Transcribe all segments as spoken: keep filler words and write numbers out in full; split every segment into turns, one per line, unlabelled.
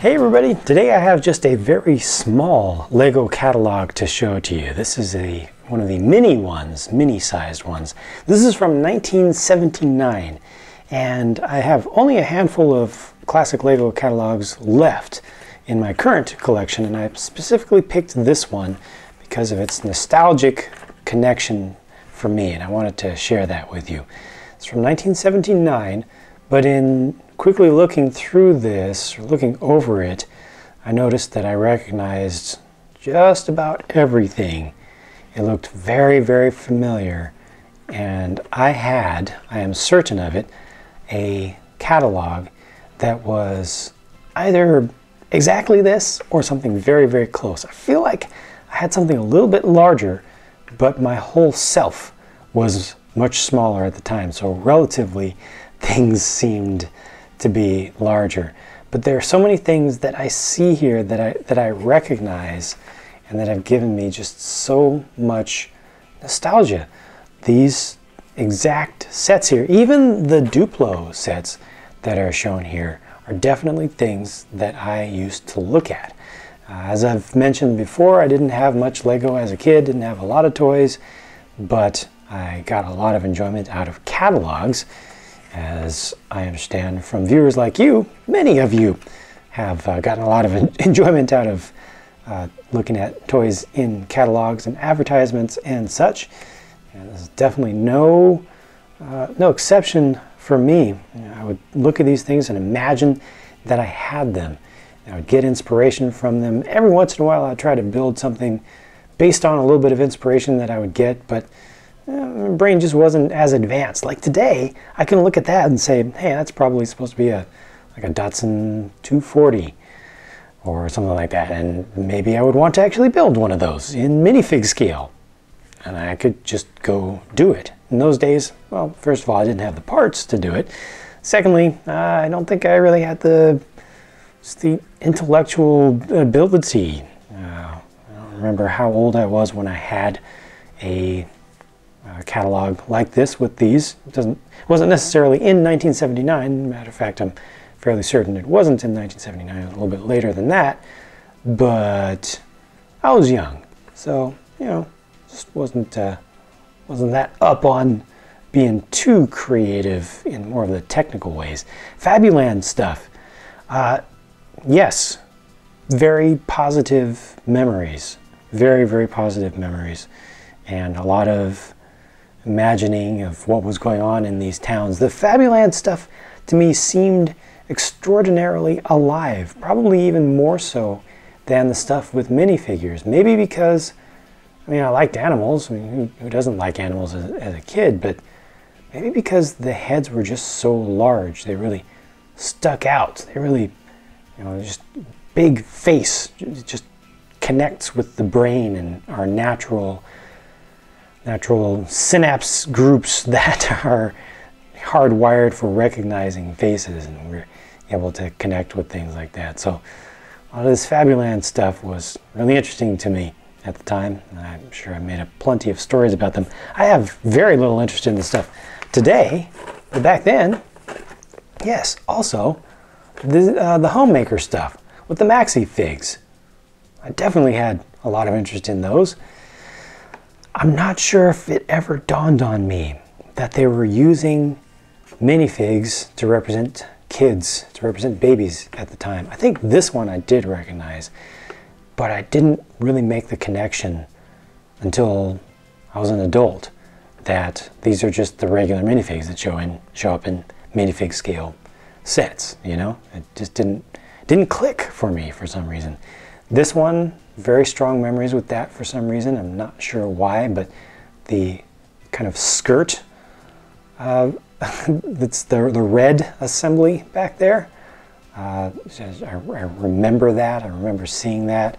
Hey everybody, today I have just a very small Lego catalog to show to you. This is a one of the mini ones, mini-sized ones. This is from nineteen seventy-nine, and I have only a handful of classic Lego catalogs left in my current collection, and I specifically picked this one because of its nostalgic connection for me, and I wanted to share that with you. It's from nineteen seventy-nine, but in quickly looking through this, or looking over it, I noticed that I recognized just about everything. It looked very, very familiar, and I had, I am certain of it, a catalog that was either exactly this or something very, very close. I feel like I had something a little bit larger, but my whole self was much smaller at the time, so relatively things seemed to be larger. But there are so many things that I see here that I that I recognize and that have given me just so much nostalgia. These exact sets here, even the Duplo sets that are shown here, are definitely things that I used to look at. Uh, as I've mentioned before, I didn't have much Lego as a kid, didn't have a lot of toys, but I got a lot of enjoyment out of catalogs. As I understand from viewers like you, many of you have uh, gotten a lot of enjoyment out of uh, looking at toys in catalogs and advertisements and such. And there's definitely no, uh, no exception for me. You know, I would look at these things and imagine that I had them. I would get inspiration from them. Every once in a while I'd try to build something based on a little bit of inspiration that I would get, but my brain just wasn't as advanced. Like today, I can look at that and say, hey, that's probably supposed to be a like a Datsun two forty or something like that, and maybe I would want to actually build one of those in minifig scale, and I could just go do it. In those days, well, first of all, I didn't have the parts to do it. Secondly, uh, I don't think I really had the just the intellectual ability. Uh, I don't remember how old I was when I had a Uh, catalog like this with these. It doesn't, it wasn't necessarily in nineteen seventy-nine. Matter of fact, I'm fairly certain it wasn't in nineteen seventy-nine. It was a little bit later than that, but I was young, so you know, just wasn't uh, wasn't that up on being too creative in more of the technical ways. Fabuland stuff, uh, yes, very positive memories, very very positive memories, and a lot of imagining of what was going on in these towns. The Fabuland stuff to me seemed extraordinarily alive, probably even more so than the stuff with minifigures. Maybe because, I mean, I liked animals. I mean, who, who doesn't like animals as, as a kid? But maybe because the heads were just so large, they really stuck out. They really, you know, just big face, it just connects with the brain and our natural natural synapse groups that are hardwired for recognizing faces, and we're able to connect with things like that. So a lot of this Fabuland stuff was really interesting to me at the time, and I'm sure I made up plenty of stories about them. I have very little interest in this stuff today, but back then, yes, also the, uh, the homemaker stuff with the maxi figs. I definitely had a lot of interest in those. I'm not sure if it ever dawned on me that they were using minifigs to represent kids, to represent babies at the time. I think this one I did recognize, but I didn't really make the connection until I was an adult that these are just the regular minifigs that show in show up in minifig scale sets. You know, it just didn't didn't click for me for some reason. This one, very strong memories with that for some reason. I'm not sure why, but the kind of skirt, uh, that's the, the red assembly back there. Uh, I, I remember that. I remember seeing that.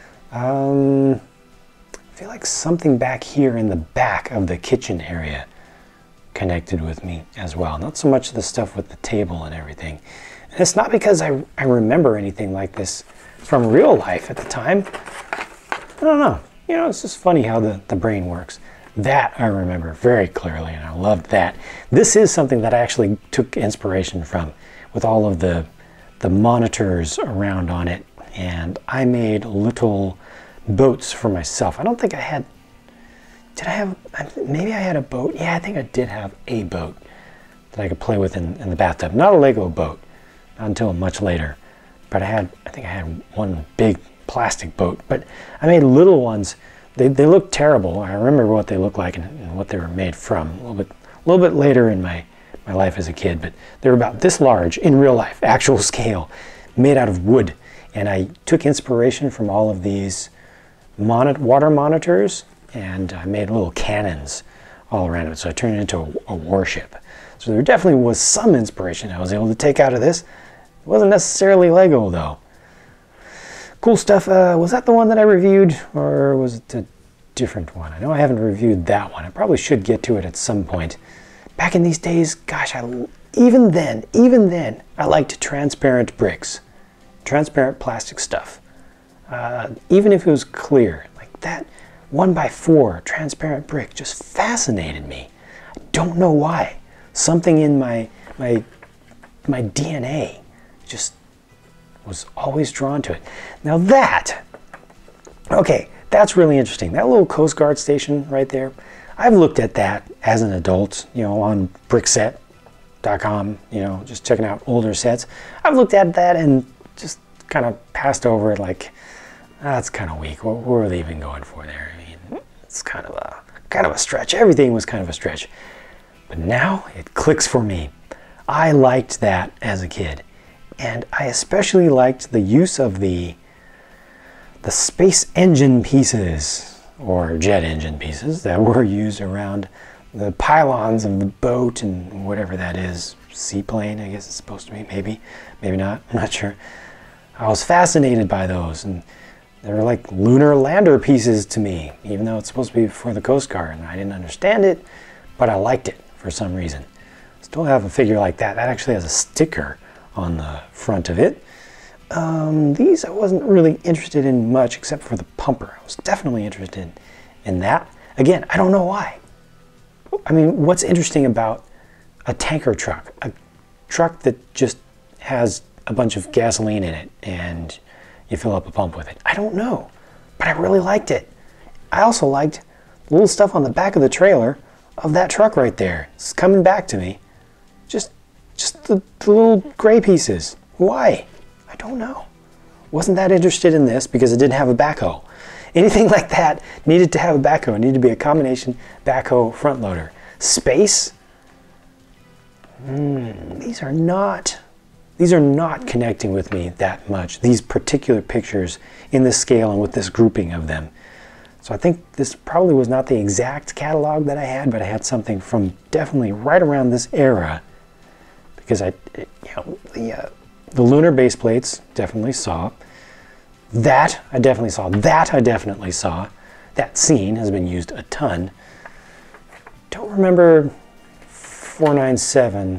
Um, I feel like something back here in the back of the kitchen area connected with me as well. Not so much the stuff with the table and everything. And it's not because I, I remember anything like this from real life at the time. I don't know. You know, it's just funny how the, the brain works. That I remember very clearly, and I loved that. This is something that I actually took inspiration from, with all of the the monitors around on it, and I made little boats for myself. I don't think I had, did I have, maybe I had a boat? Yeah, I think I did have a boat that I could play with in, in the bathtub. Not a Lego boat, not until much later. But I had, I think I had one big plastic boat. But I made little ones. They, they looked terrible. I remember what they looked like and, and what they were made from a little bit, a little bit later in my, my life as a kid. But they were about this large in real life, actual scale, made out of wood. And I took inspiration from all of these mon water monitors, and I made little cannons all around it. So I turned it into a, a warship. So there definitely was some inspiration I was able to take out of this. It wasn't necessarily Lego though. Cool stuff. Uh, was that the one that I reviewed, or was it a different one? I know I haven't reviewed that one. I probably should get to it at some point. Back in these days, gosh, I, even then, even then, I liked transparent bricks. Transparent plastic stuff. Uh, even if it was clear, like that one by four transparent brick just fascinated me. I don't know why. Something in my my my D N A just was always drawn to it. Now that, okay, that's really interesting. That little Coast Guard station right there, I've looked at that as an adult, you know, on brickset dot com, you know, just checking out older sets. I've looked at that and just kind of passed over it like, that's kind of weak. What were they even going for there? I mean, it's kind of a kind of a stretch. Everything was kind of a stretch. But now it clicks for me. I liked that as a kid. And I especially liked the use of the, the space engine pieces, or jet engine pieces, that were used around the pylons of the boat and whatever that is. Seaplane, I guess it's supposed to be, maybe, maybe not, I'm not sure. I was fascinated by those, and they were like lunar lander pieces to me, even though it's supposed to be for the Coast Guard, and I didn't understand it, but I liked it for some reason. Still have a figure like that. That actually has a sticker on the front of it. Um, these I wasn't really interested in much except for the pumper. I was definitely interested in that. Again, I don't know why. I mean, what's interesting about a tanker truck? A truck that just has a bunch of gasoline in it and you fill up a pump with it. I don't know, but I really liked it. I also liked the little stuff on the back of the trailer of that truck right there. It's coming back to me. Just, just the, the little gray pieces. Why? I don't know. Wasn't that interested in this because it didn't have a backhoe. Anything like that needed to have a backhoe. It needed to be a combination backhoe front loader. Space? Mm, these are not, these are not connecting with me that much. These particular pictures in this scale and with this grouping of them. So I think this probably was not the exact catalog that I had, but I had something from definitely right around this era, because I, you know, the uh, the lunar base plates definitely saw. That I definitely saw. That I definitely saw. That scene has been used a ton. Don't remember four nine seven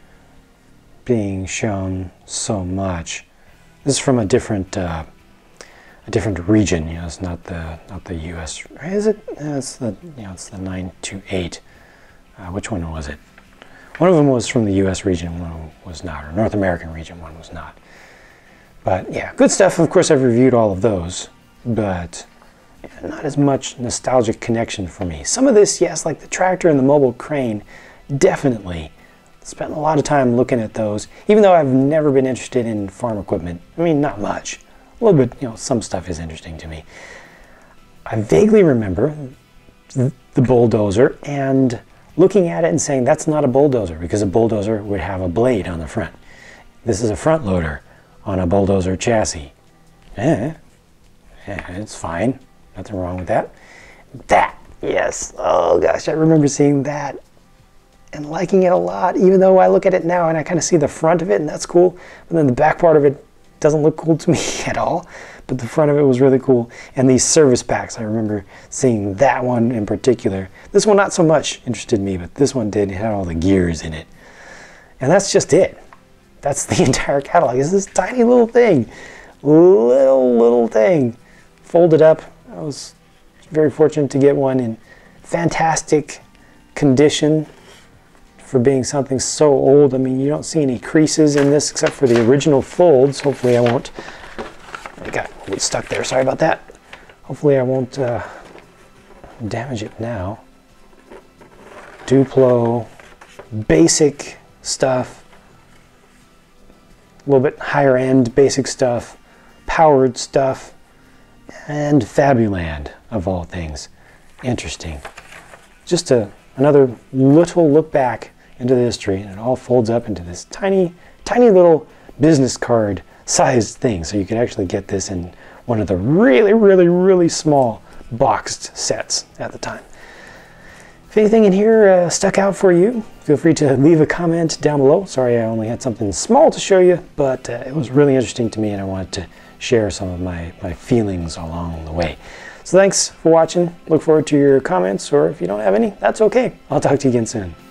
being shown so much. This is from a different. Uh, A different region, you know. It's not the not the U S. Is it? Uh, it's the you know it's the nine two eight. Uh, which one was it? One of them was from the U S region, one was not, or North American region, one was not. But yeah, good stuff. Of course, I've reviewed all of those, but yeah, not as much nostalgic connection for me. Some of this, yes, like the tractor and the mobile crane, definitely. Spent a lot of time looking at those, even though I've never been interested in farm equipment. I mean, not much. A little bit, you know, some stuff is interesting to me. I vaguely remember the bulldozer and looking at it and saying that's not a bulldozer, because a bulldozer would have a blade on the front. This is a front loader on a bulldozer chassis. Eh, eh, it's fine. Nothing wrong with that. That, yes. Oh gosh, I remember seeing that and liking it a lot, even though I look at it now and I kind of see the front of it and that's cool, but then the back part of it doesn't look cool to me at all, but the front of it was really cool. And these service packs, I remember seeing that one in particular. This one not so much interested me, but this one did. It had all the gears in it. And that's just it. That's the entire catalog. It's this tiny little thing. Little, little thing. Folded up. I was very fortunate to get one in fantastic condition for being something so old. I mean, you don't see any creases in this except for the original folds. Hopefully I won't, I got a little stuck there, sorry about that. Hopefully I won't uh, damage it now. Duplo, basic stuff, a little bit higher end basic stuff, powered stuff, and Fabuland of all things. Interesting. Just a, another little look back into the history, and it all folds up into this tiny, tiny little business card sized thing. So you could actually get this in one of the really, really, really small boxed sets at the time. If anything in here uh, stuck out for you, feel free to leave a comment down below. Sorry I only had something small to show you, but uh, it was really interesting to me and I wanted to share some of my, my feelings along the way. So thanks for watching. Look forward to your comments, or if you don't have any, that's okay. I'll talk to you again soon.